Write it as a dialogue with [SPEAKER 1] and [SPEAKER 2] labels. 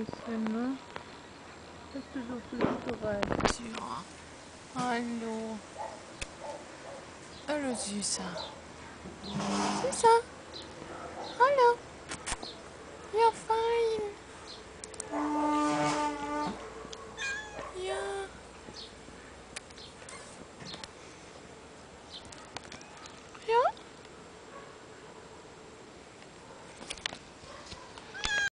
[SPEAKER 1] Mäuschen, ne? Bist du so flüsterreich?
[SPEAKER 2] Tja, hallo. Hallo, Süßer. Süßer.